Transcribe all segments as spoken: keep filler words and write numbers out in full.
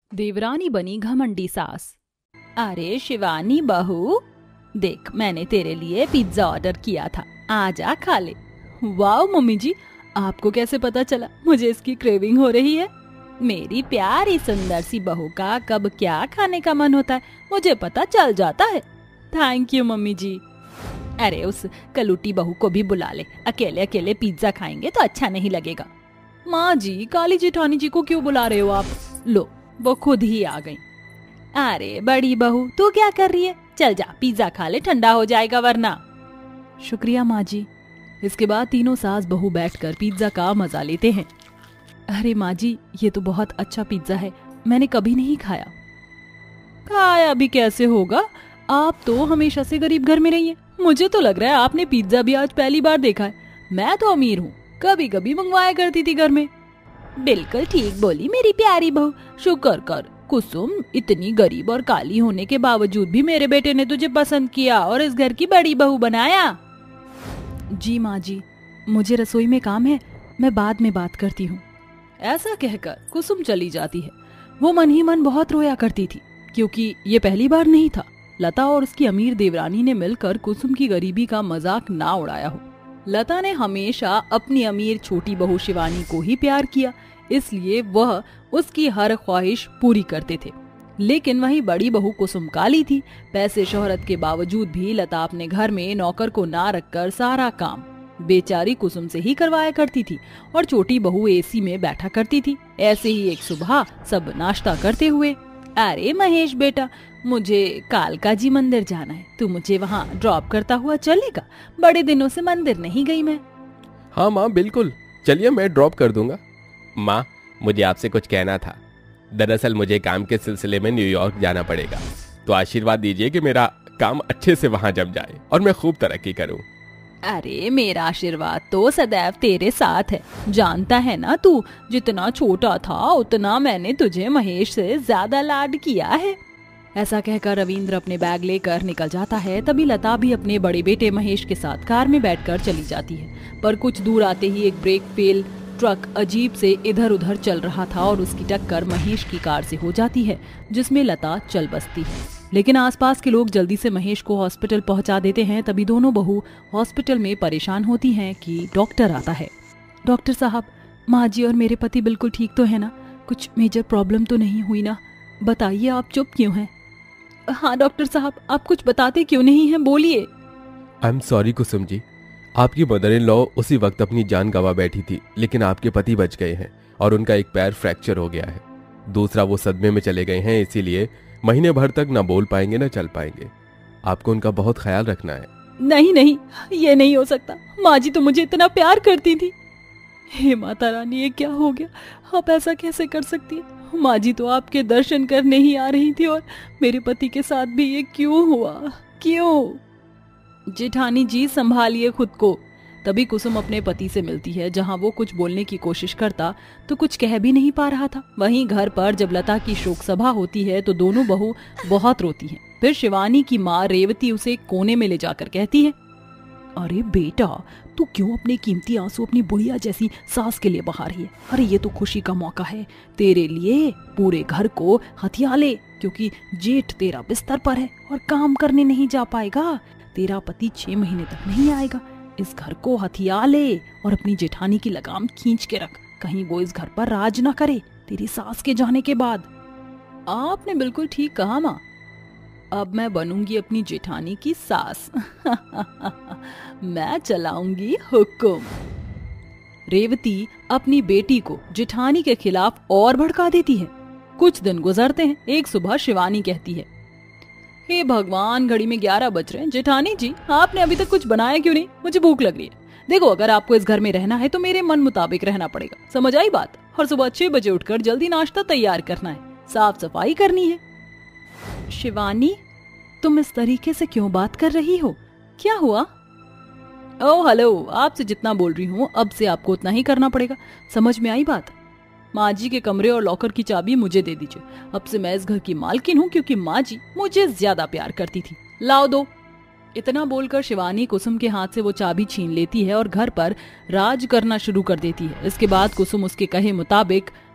देवरानी बनी घमंडी सास। अरे शिवानी बहू, देख मैंने तेरे लिए पिज्जा ऑर्डर किया था, आजा खा ले। वाह मम्मी जी, आपको कैसे पता चला मुझे इसकी क्रेविंग हो रही है? मेरी प्यारी सुंदर सी बहू का कब क्या खाने का मन होता है मुझे पता चल जाता है। Thank you mummy ji. अरे उस कलूटी बहू को भी बुला ले, अकेले अकेले पिज्जा खाएंगे तो अच्छा नहीं लगेगा। माँ जी, काली जेठानी जी को क्यों बुला रहे हो आप? लो, वो खुद ही आ गई। अरे बड़ी बहू, तू क्या कर रही है? चल जा पिज्जा खा ले, ठंडा हो जाएगा वरना। शुक्रिया माँ जी। इसके बाद तीनों सास बहू बैठकर पिज्जा का मजा लेते हैं। अरे माँ जी, ये तो बहुत अच्छा पिज्जा है, मैंने कभी नहीं खाया। खाया भी कैसे होगा, आप तो हमेशा से गरीब घर में रही हैं। मुझे तो लग रहा है आपने पिज्जा भी आज पहली बार देखा है। मैं तो अमीर हूँ, कभी कभी मंगवाया करती थी घर में। बिल्कुल ठीक बोली मेरी प्यारी बहू, शुक्र कर कुसुम, इतनी गरीब और काली होने के बावजूद भी मेरे बेटे ने तुझे पसंद किया और इस घर की बड़ी बहू बनाया। जी माँ जी, मुझे रसोई में काम है, मैं बाद में बात करती हूँ। ऐसा कहकर कुसुम चली जाती है। वो मन ही मन बहुत रोया करती थी, क्योंकि ये पहली बार नहीं था लता और उसकी अमीर देवरानी ने मिलकर कुसुम की गरीबी का मजाक ना उड़ाया हो। लता ने हमेशा अपनी अमीर छोटी बहू शिवानी को ही प्यार किया, इसलिए वह उसकी हर ख्वाहिश पूरी करते थे। लेकिन वही बड़ी बहू कुसुम काली थी। पैसे शोहरत के बावजूद भी लता अपने घर में नौकर को ना रखकर सारा काम बेचारी कुसुम से ही करवाया करती थी और छोटी बहू एसी में बैठा करती थी। ऐसे ही एक सुबह सब नाश्ता करते हुए, अरे महेश बेटा, मुझे कालका जी मंदिर जाना है, तू मुझे वहाँ ड्रॉप करता हुआ चलेगा? बड़े दिनों से मंदिर नहीं गई मैं। हाँ माँ बिल्कुल, चलिए मैं ड्रॉप कर दूंगा। माँ, मुझे आपसे कुछ कहना था। दरअसल मुझे काम के सिलसिले में न्यूयॉर्क जाना पड़ेगा, तो आशीर्वाद दीजिए कि मेरा काम अच्छे से वहाँ जम जाए और मैं खूब तरक्की करूँ। अरे मेरा आशीर्वाद तो सदैव तेरे साथ है, जानता है ना तू, जितना छोटा था उतना मैंने तुझे महेश से ज्यादा लाड किया है। ऐसा कहकर रविंद्र अपने बैग लेकर निकल जाता है। तभी लता भी अपने बड़े बेटे महेश के साथ कार में बैठकर चली जाती है। पर कुछ दूर आते ही एक ब्रेक फेल ट्रक अजीब से इधर उधर चल रहा था और उसकी टक्कर महेश की कार से हो जाती है, जिसमें लता चल बसती है। लेकिन आसपास के लोग जल्दी से महेश को हॉस्पिटल पहुंचा देते हैं। तभी दोनों बहू हॉस्पिटल में परेशान होती हैं कि डॉक्टर आता है। डॉक्टर साहब, माँ जी और मेरे पति बिल्कुल ठीक तो है ना? कुछ मेजर प्रॉब्लम तो नहीं हुई ना? बताइए, आप चुप क्यों हैं? हाँ डॉक्टर साहब, आप कुछ बताते क्यों नहीं हैं, बोलिए। I am sorry Kusum ji, आपकी मदर इन लॉ उसी वक्त अपनी जान गंवा बैठी थी, लेकिन आपके पति बच गए हैं और उनका एक पैर फ्रैक्चर हो गया है। दूसरा, वो सदमे में चले गए हैं, इसीलिए महीने भर तक ना बोल पाएंगे ना चल पाएंगे। आपको उनका बहुत ख्याल रखना है। नहीं नहीं, ये नहीं हो सकता। माँ जी तो मुझे इतना प्यार करती थी। हे माता रानी, ये क्या हो गया? आप ऐसा कैसे कर सकती है? माँ जी तो आपके दर्शन करने ही आ रही थी और मेरे पति के साथ भी ये क्यों हुआ? क्यों? जेठानी जी, संभालिए खुद को। तभी कुसुम अपने पति से मिलती है। जहां वो कुछ बोलने की कोशिश करता तो कुछ कह भी नहीं पा रहा था। वहीं घर पर जब लता की शोक सभा होती है तो दोनों बहू बहुत रोती हैं। फिर शिवानी की माँ रेवती उसे कोने में ले जाकर कहती है, अरे बेटा, तू क्यों अपने कीमती आंसू अपनी बुढ़िया जैसी सास के लिए बहा रही है? अरे ये तो खुशी का मौका है तेरे लिए, पूरे घर को हथिया ले, क्योंकि जेठ तेरा बिस्तर पर है और काम करने नहीं जा पाएगा। तेरा पति छह महीने तक नहीं आएगा। इस घर को हथिया ले और अपनी जेठानी की लगाम खींच के रख, कहीं वो इस घर पर राज ना करे तेरी सास के जाने के बाद। आपने बिल्कुल ठीक कहा माँ, अब मैं बनूंगी अपनी जेठानी की सास। मैं चलाऊंगी हुक्म। रेवती अपनी बेटी को जेठानी के खिलाफ और भड़का देती है। कुछ दिन गुजरते हैं। एक सुबह शिवानी कहती है, हे भगवान, घड़ी में ग्यारह बज रहे हैं। जेठानी जी, आपने अभी तक कुछ बनाया क्यों नहीं? मुझे भूख लग रही है। देखो, अगर आपको इस घर में रहना है तो मेरे मन मुताबिक रहना पड़ेगा, समझ आई बात? हर सुबह छह बजे उठकर जल्दी नाश्ता तैयार करना है, साफ सफाई करनी है। शिवानी, तुम इस तरीके से क्यों बात कर रही हो? क्या हुआ? ओह हेलो, आपसे जितना बोल रही हूँ अब से आपको उतना ही करना पड़ेगा, समझ में आई बात? माँ जी के कमरे और लॉकर की चाबी मुझे दे दीजिए। अब से मैं इस घर की मालकिन हूँ, क्योंकि माँ जी मुझे ज्यादा प्यार करती थी। लाओ दो। इतना बोलकर शिवानी कुसुम के हाथ से वो चाबी छीन लेती है और घर पर राज करना शुरू कर देती है। इसके बाद कुसुम उसके कहे मुताबिक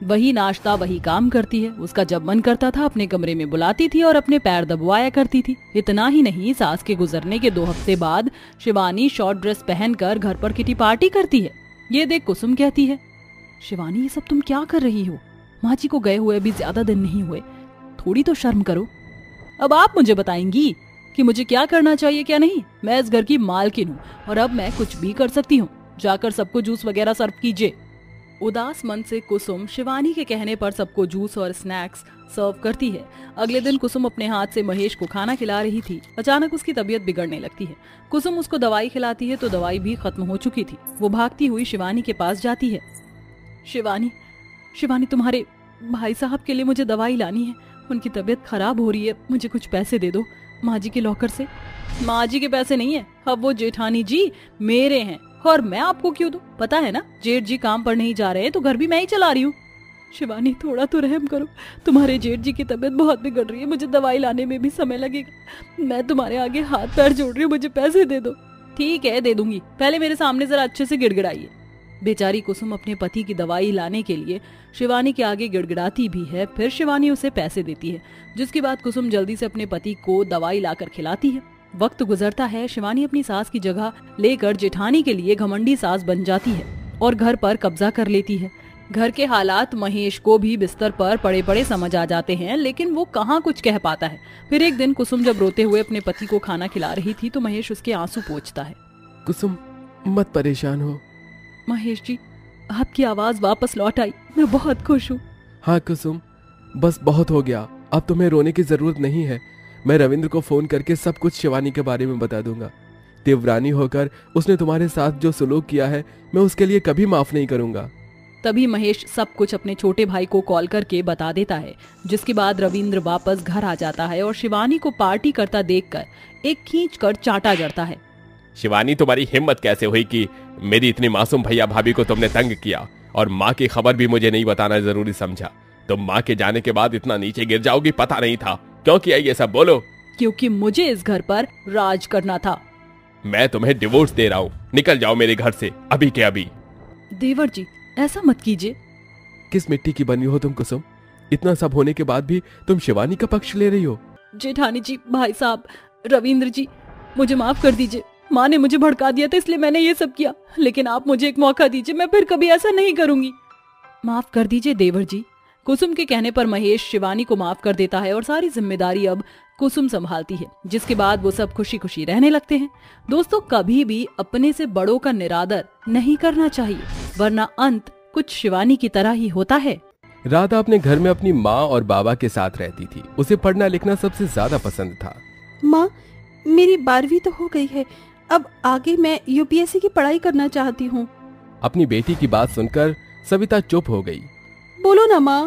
वही नाश्ता वही काम करती है। उसका जब मन करता था अपने कमरे में बुलाती थी और अपने पैर दबवाया करती थी। इतना ही नहीं, सास के गुजरने के दो हफ्ते बाद शिवानी शॉर्ट ड्रेस पहनकर घर पर किटी पार्टी करती है। ये देख कुसुम कहती है, शिवानी ये सब तुम क्या कर रही हो? माँ जी को गए हुए अभी ज्यादा दिन नहीं हुए, थोड़ी तो शर्म करो। अब आप मुझे बताएंगी कि मुझे क्या करना चाहिए क्या नहीं? मैं इस घर की मालकिन हूँ और अब मैं कुछ भी कर सकती हूँ। जाकर सबको जूस वगैरह सर्व कीजिए। उदास मन से कुसुम शिवानी के कहने पर सबको जूस और स्नैक्स सर्व करती है। अगले दिन कुसुम अपने हाथ से महेश को खाना खिला रही थी। अचानक उसकी तबीयत बिगड़ने लगती है। कुसुम उसको दवाई खिलाती है तो दवाई भी खत्म हो चुकी थी। वो भागती हुई शिवानी के पास जाती है। शिवानी, शिवानी तुम्हारे भाई साहब के लिए मुझे दवाई लानी है, उनकी तबीयत खराब हो रही है, मुझे कुछ पैसे दे दो माँ जी के लॉकर से। माँ जी के पैसे नहीं है, अब वो जेठानी जी मेरे हैं और मैं आपको क्यों दूं? पता है ना, जेठ जी काम पर नहीं जा रहे हैं तो घर भी मैं ही चला रही हूँ। शिवानी थोड़ा तो रहम करो, तुम्हारे जेठ जी की तबीयत बहुत बिगड़ रही है, मुझे दवाई लाने में भी समय लगेगा। मैं तुम्हारे आगे हाथ पैर जोड़ रही हूँ, मुझे पैसे दे दो। ठीक है दे दूंगी, पहले मेरे सामने जरा अच्छे से गिड़गिड़ाइए। बेचारी कुसुम अपने पति की दवाई लाने के लिए शिवानी के आगे गिड़गिड़ाती भी है। फिर शिवानी उसे पैसे देती है, जिसके बाद कुसुम जल्दी से अपने पति को दवाई लाकर खिलाती है। वक्त गुजरता है, शिवानी अपनी सास की जगह लेकर जेठानी के लिए घमंडी सास बन जाती है और घर पर कब्जा कर लेती है। घर के हालात महेश को भी बिस्तर पर पड़े पड़े समझ आ जाते हैं, लेकिन वो कहाँ कुछ कह पाता है। फिर एक दिन कुसुम जब रोते हुए अपने पति को खाना खिला रही थी तो महेश उसके आंसू पोंछता है। कुसुम मत परेशान हो। महेश जी, आपकी आवाज वापस लौट आई, मैं बहुत खुश हूँ। हाँ कुसुम, बस बहुत हो गया, अब तुम्हें रोने की जरूरत नहीं है। मैं रविंद्र को फोन करके सब कुछ शिवानी के बारे में बता दूंगा। देवरानी होकर उसने तुम्हारे साथ जो सुलूक किया है, मैं उसके लिए कभी माफ नहीं करूंगा। तभी महेश सब कुछ अपने छोटे भाई को कॉल करके बता देता है, जिसके बाद रविंद्र वापस घर आ जाता है और शिवानी को पार्टी करता देखकर एक खींच कर चाटा जड़ता है। शिवानी, तुम्हारी हिम्मत कैसे हुई कि मेरी इतनी मासूम भैया भाभी को तुमने तंग किया और माँ की खबर भी मुझे नहीं बताना जरूरी समझा? तुम माँ के जाने के बाद इतना नीचे गिर जाओगी पता नहीं था। क्यों किया ये सब, बोलो? क्योंकि मुझे इस घर पर राज करना था। मैं तुम्हें डिवोर्स दे रहा हूँ, निकल जाओ मेरे घर से अभी के अभी। देवर जी, ऐसा मत कीजिए। किस मिट्टी की बनी हो तुम कुसुम? इतना सब होने के बाद भी तुम शिवानी का पक्ष ले रही हो। जेठानी जी, भाई साहब, रविंद्र जी, मुझे माफ कर दीजिए। माँ ने मुझे भड़का दिया था इसलिए मैंने ये सब किया, लेकिन आप मुझे एक मौका दीजिए, मैं फिर कभी ऐसा नहीं करूंगी। माफ कर दीजिए देवर जी। कुसुम के कहने पर महेश शिवानी को माफ कर देता है और सारी जिम्मेदारी अब कुसुम संभालती है, जिसके बाद वो सब खुशी खुशी रहने लगते हैं। दोस्तों, कभी भी अपने से बड़ों का निरादर नहीं करना चाहिए, वरना अंत कुछ शिवानी की तरह ही होता है। राधा अपने घर में अपनी माँ और बाबा के साथ रहती थी। उसे पढ़ना लिखना सबसे ज्यादा पसंद था। माँ, मेरी बारहवीं तो हो गई है, अब आगे मैं यूपीएससी की पढ़ाई करना चाहती हूँ। अपनी बेटी की बात सुनकर सविता चुप हो गई। बोलो ना माँ,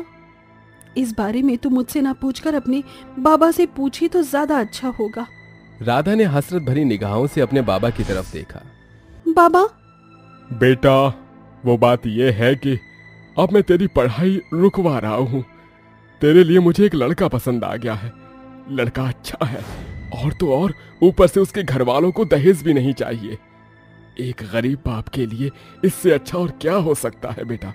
इस बारे में तो मुझसे ना पूछकर अपने बाबा से पूछी तो ज्यादा अच्छा होगा। राधा ने हसरत भरी निगाहों से अपने बाबा की तरफ देखा। बाबा? बेटा, वो बात ये है कि अब मैं तेरी पढ़ाई रुकवा रहा हूँ। तेरे लिए मुझे एक लड़का पसंद आ गया है। लड़का अच्छा है और तो और ऊपर से उसके घर वालों को दहेज भी नहीं चाहिए। एक गरीब बाप के लिए इससे अच्छा और क्या हो सकता है बेटा?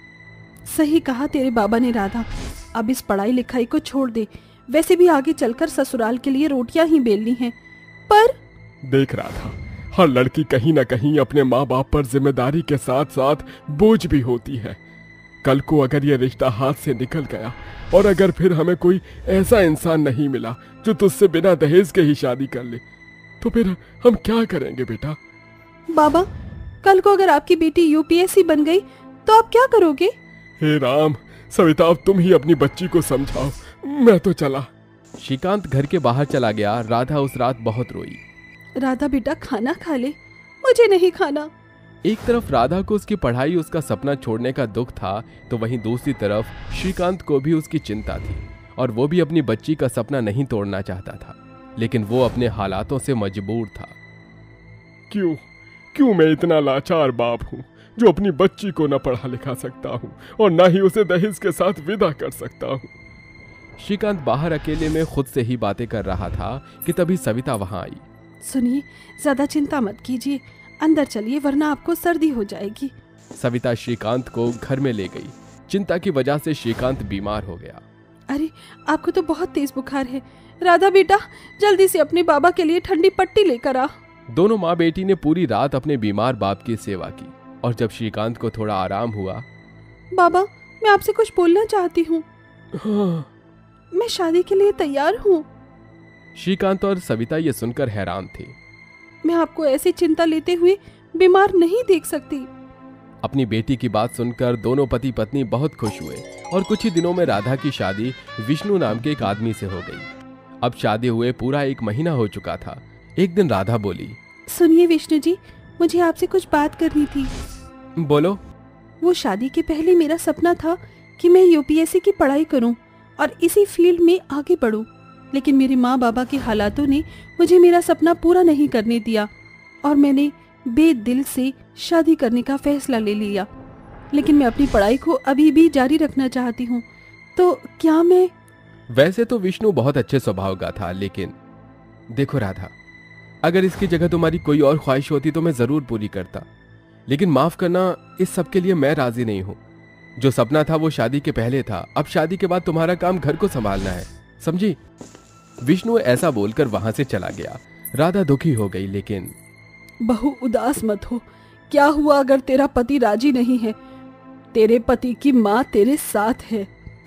सही कहा तेरे बाबा ने राधा, अब इस पढ़ाई लिखाई को छोड़ दे। वैसे भी आगे चलकर ससुराल के लिए रोटियां ही बेलनी हैं। पर देख राधा, हर लड़की कहीं ना कहीं अपने माँ बाप पर जिम्मेदारी के साथ साथ बोझ भी होती है। कल को अगर ये रिश्ता हाथ से निकल गया और अगर फिर हमें कोई ऐसा इंसान नहीं मिला जो तुझसे बिना दहेज के ही शादी कर ले, तो फिर हम क्या करेंगे बेटा? बाबा, कल को अगर आपकी बेटी यूपीएससी बन गई तो आप क्या करोगे? हे राम, सविता, अब तुम ही अपनी बच्ची को समझाओ, मैं तो चला। श्रीकांत घर के बाहर चला गया। राधा उस रात बहुत रोई। राधा बेटा, खाना खा ले। मुझे नहीं खाना। एक तरफ राधा को उसकी पढ़ाई, उसका सपना छोड़ने का दुख था, तो वहीं दूसरी तरफ श्रीकांत को भी उसकी चिंता थी और वो भी अपनी बच्ची का सपना नहीं तोड़ना चाहता था, लेकिन वो अपने हालातों से मजबूर था। क्यों क्यों मैं इतना लाचार बाप हूँ जो अपनी बच्ची को न पढ़ा लिखा सकता हूँ और न ही उसे दहेज के साथ विदा कर सकता हूँ। श्रीकांत बाहर अकेले में खुद से ही बातें कर रहा था कि तभी सविता वहां आई। सुनिए, ज्यादा चिंता मत कीजिए, अंदर चलिए वरना आपको सर्दी हो जाएगी। सविता श्रीकांत को घर में ले गई। चिंता की वजह से श्रीकांत बीमार हो गया। अरे आपको तो बहुत तेज बुखार है। राधा बेटा जल्दी से अपने बाबा के लिए ठंडी पट्टी लेकर आ। दोनों माँ बेटी ने पूरी रात अपने बीमार बाप की सेवा की और जब श्रीकांत को थोड़ा आराम हुआ, बाबा मैं आपसे कुछ बोलना चाहती हूँ। हाँ। मैं शादी के लिए तैयार हूँ। श्रीकांत और सविता ये सुनकर हैरान थे। मैं आपको ऐसी चिंता लेते हुए बीमार नहीं देख सकती। अपनी बेटी की बात सुनकर दोनों पति पत्नी बहुत खुश हुए और कुछ ही दिनों में राधा की शादी विष्णु नाम के एक आदमी से हो गई। अब शादी हुए पूरा एक महीना हो चुका था। एक दिन राधा बोली, सुनिए विष्णु जी, मुझे आपसे कुछ बात करनी थी। बोलो। वो शादी के पहले मेरा सपना था कि मैं यूपीएससी की पढ़ाई करूं और इसी फील्ड में आगे बढ़ूं, लेकिन मेरे माँ बाबा के हालातों ने मुझे मेरा सपना पूरा नहीं करने दिया और मैंने बेदिल से शादी करने का फैसला ले लिया। लेकिन मैं अपनी पढ़ाई को अभी भी जारी रखना चाहती हूँ, तो क्या मैं? वैसे तो विष्णु बहुत अच्छे स्वभाव का था, लेकिन देखो राधा, अगर इसकी जगह तुम्हारी कोई और ख्वाहिश होती तो मैं जरूर पूरी करता, लेकिन माफ करना, इस सब के लिए मैं राजी नहीं हूँ। जो सपना था वो शादी के पहले था, अब शादी के बाद तुम्हारा काम घर को संभालना है, समझी? विष्णु ऐसा बोलकर वहां से चला गया। राधा दुखी हो गई, लेकिन बहू उदास मत हो। क्या हुआ अगर तेरा पति राजी नहीं है? तेरे पति की माँ तेरे साथ है।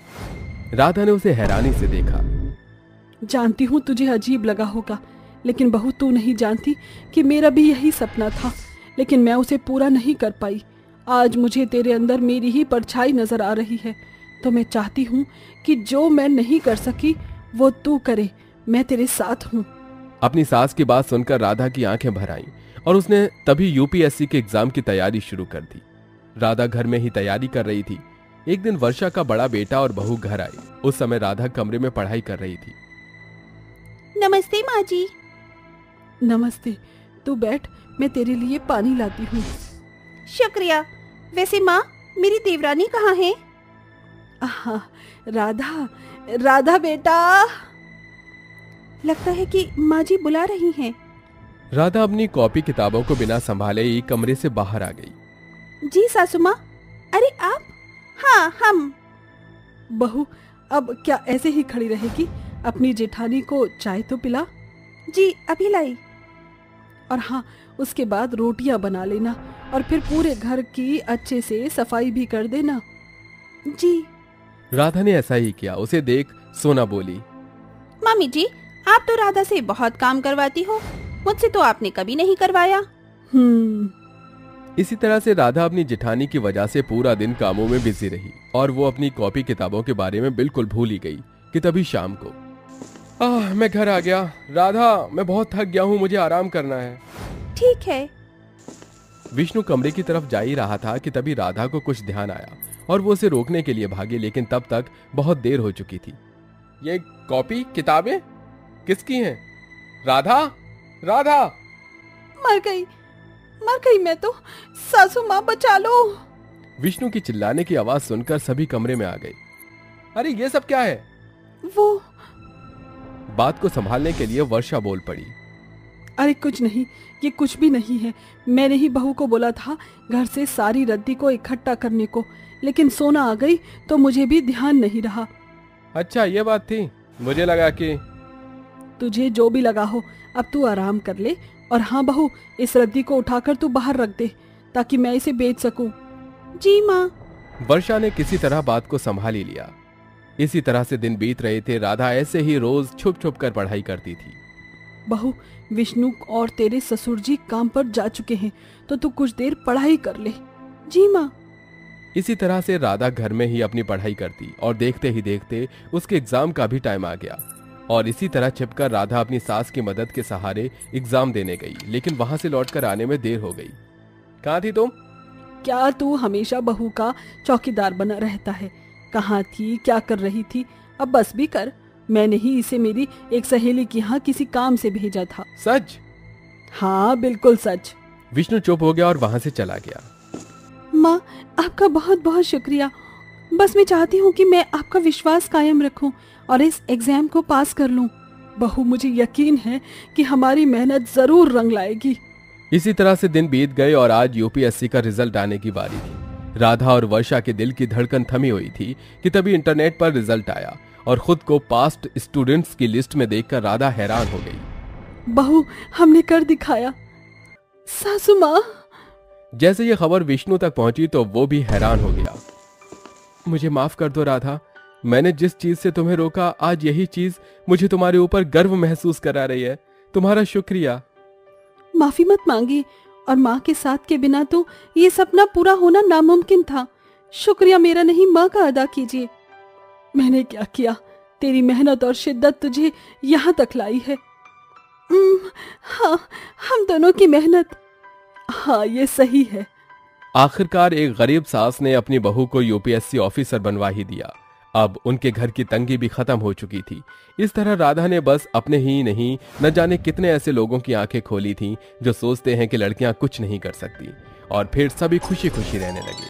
राधा ने उसे हैरानी से देखा। जानती हूँ तुझे अजीब लगा होगा, लेकिन बहू तू नहीं जानती कि मेरा भी यही सपना था, लेकिन मैं उसे पूरा नहीं कर पाई। आज मुझे तेरे अंदर मेरी ही परछाई नजर आ रही है, तो मैं चाहती हूँ कि जो मैं नहीं कर सकी वो तू करे। मैं तेरे साथ हूँ। अपनी सास की बात सुनकर राधा की आंखें भर आईं और उसने तभी यूपीएससी के एग्जाम की तैयारी शुरू कर दी। राधा घर में ही तैयारी कर रही थी। एक दिन वर्षा का बड़ा बेटा और बहू घर आई। उस समय राधा कमरे में पढ़ाई कर रही थी। नमस्ते माँ जी। नमस्ते, तू बैठ, मैं तेरे लिए पानी लाती हूँ। शुक्रिया। वैसे माँ, मेरी देवरानी कहाँ है? हाँ, राधा, राधा बेटा। लगता है कि माँ जी बुला रही हैं। राधा अपनी कॉपी किताबों को बिना संभाले ही कमरे से बाहर आ गई। जी सासू माँ। अरे आप? हाँ हम। बहू, अब क्या ऐसे ही खड़ी रहेगी? अपनी जेठानी को चाय तो पिला। जी अभी लाई। और हाँ, उसके बाद रोटियां बना लेना और फिर पूरे घर की अच्छे से सफाई भी कर देना। जी। राधा ने ऐसा ही किया। उसे देख सोना बोली, मामी जी, आप तो राधा से बहुत काम करवाती हो, मुझसे तो आपने कभी नहीं करवाया। हम्म। इसी तरह से राधा अपनी जेठानी की वजह से पूरा दिन कामों में बिजी रही और वो अपनी कॉपी किताबों के बारे में बिल्कुल भूल ही गई कि तभी शाम को, आह मैं घर आ गया। राधा, मैं बहुत थक गया हूँ, मुझे आराम करना है। ठीक है। विष्णु कमरे की तरफ जा ही रहा था कि तभी राधा को कुछ ध्यान आया और वो उसे रोकने के लिए भागे, लेकिन तब तक बहुत देर हो चुकी थी। ये कॉपी किताबें किसकी हैं? राधा, राधा। मर गई, मर गई मैं तो। सासू माँ बचा लो। विष्णु की चिल्लाने की आवाज सुनकर सभी कमरे में आ गए। अरे ये सब क्या है? वो बात को संभालने के लिए वर्षा बोल पड़ी। अरे कुछ नहीं, ये कुछ भी नहीं है। मैंने ही बहू को बोला था घर से सारी रद्दी को इकट्ठा करने को, लेकिन सोना आ गई तो मुझे भी ध्यान नहीं रहा। अच्छा ये बात थी, मुझे लगा कि तुझे जो भी लगा हो, अब तू आराम कर ले। और हाँ बहू, इस रद्दी को उठाकर तू बाहर रख दे ताकि मैं इसे बेच सकूं। जी माँ। वर्षा ने किसी तरह बात को संभाल ही लिया। इसी तरह से दिन बीत रहे थे। राधा ऐसे ही रोज छुप छुप कर पढ़ाई करती थी। बहू, विष्णु और तेरे ससुर जी काम पर जा चुके हैं, तो तू कुछ देर पढ़ाई कर ले। जी माँ। इसी तरह से राधा घर में ही अपनी पढ़ाई करती और देखते ही देखते उसके एग्जाम का भी टाइम आ गया। और इसी तरह छिपकर राधा अपनी सास की मदद के सहारे एग्जाम देने गई, लेकिन वहां से लौटकर आने में देर हो गई। कहाँ थी तुम? क्या तू हमेशा बहू का चौकीदार बना रहता है? कहाँ थी, क्या कर रही थी? अब बस भी कर। मैंने ही इसे मेरी एक सहेली के यहाँ किसी काम से भेजा था। सच? हाँ बिल्कुल सच। विष्णु चुप हो गया और वहां से चला गया। माँ, आपका बहुत बहुत शुक्रिया। बस मैं चाहती हूँ कि मैं आपका विश्वास कायम रखूं और इस एग्जाम को पास कर लूं। बहू, मुझे यकीन है कि हमारी मेहनत जरूर रंग लाएगी। इसी तरह से दिन बीत गए और आज यूपीएससी का रिजल्ट आने की बारी थी। राधा और वर्षा के दिल की धड़कन थमी हुई थी कि तभी इंटरनेट पर रिजल्ट आया और खुद को पास्ट स्टूडेंट्स की लिस्ट में देखकर राधा हैरान हो गई। बहू, हमने कर दिखाया। सासू माँ। जैसे ये खबर विष्णु तक पहुंची तो वो भी हैरान हो गया। मुझे माफ कर दो राधा, मैंने जिस चीज से तुम्हें रोका आज यही चीज मुझे तुम्हारे ऊपर गर्व महसूस करा रही है। तुम्हारा शुक्रिया। माफी मत मांगिए, और माँ के साथ के बिना तो ये सपना पूरा होना नामुमकिन था। शुक्रिया मेरा नहीं, माँ का अदा कीजिए। मैंने क्या किया, तेरी मेहनत और शिद्दत तुझे यहाँ तक लाई है। उम्म, हाँ, हम दोनों की मेहनत। हाँ, ये सही है। आखिरकार एक गरीब सास ने अपनी बहू को यूपीएससी ऑफिसर बनवा ही दिया। अब उनके घर की तंगी भी खत्म हो चुकी थी। इस तरह राधा ने बस अपने ही नहीं, न जाने कितने ऐसे लोगों की आंखें खोली थीं जो सोचते हैं कि लड़कियां कुछ नहीं कर सकती, और फिर सभी खुशी खुशी रहने लगे।